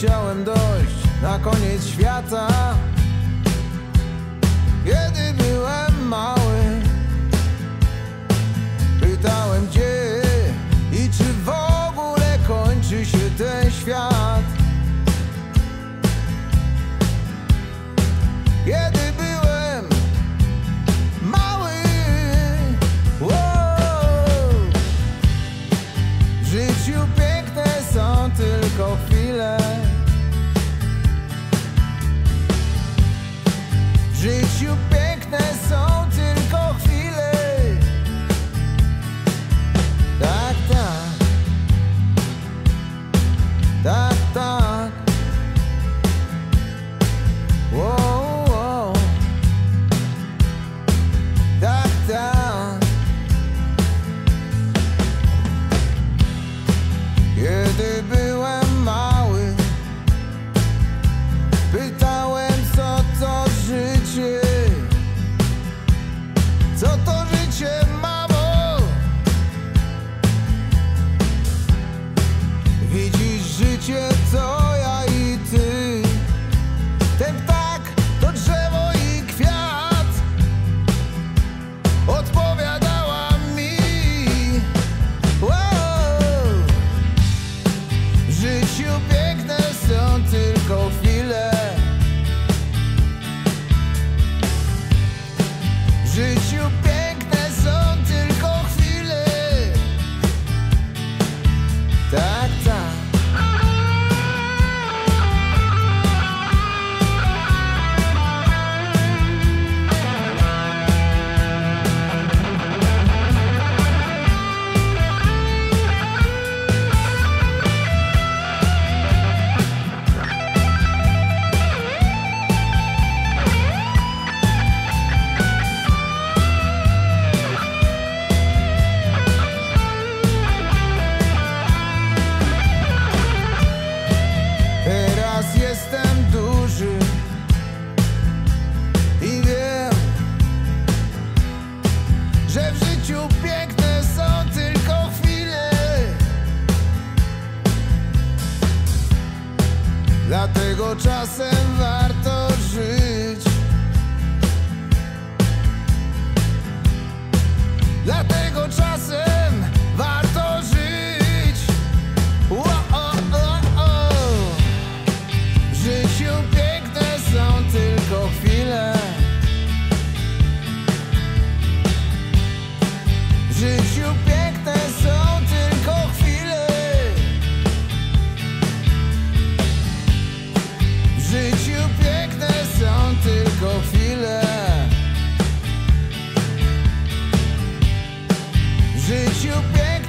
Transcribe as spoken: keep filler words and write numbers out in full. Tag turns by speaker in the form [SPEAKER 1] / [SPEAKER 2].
[SPEAKER 1] chciałem dojść na koniec świata. Kiedy byłem mały, pytałem gdzie i czy w ogóle kończy się ten świat. Kiedy byłem mały, wow, w życiu piękne są tylko chwile. W życiu piękne są tylko chwile. Tak, tak, tak, tak. Wow, wow. Tak, tak. Kiedy byłem mały, pytałem co to życie. Co to życie, mamo? Widzisz życie to ja i ty. Ten ptak to drzewo i kwiat. Odpowiadała mi, wow. W życiu piękne są tylko chwile. W życiu piękne są tylko chwile. Tak, tak. Teraz jestem duży i wiem, że w życiu piękne są tylko chwile. Dlatego czasem warto żyć. Dlatego czasem warto żyć. Wo, o, o, o. W życiu piękne są tylko chwile. W życiu piękne są tylko chwile. W życiu piękne są tylko chwile. W życiu piękne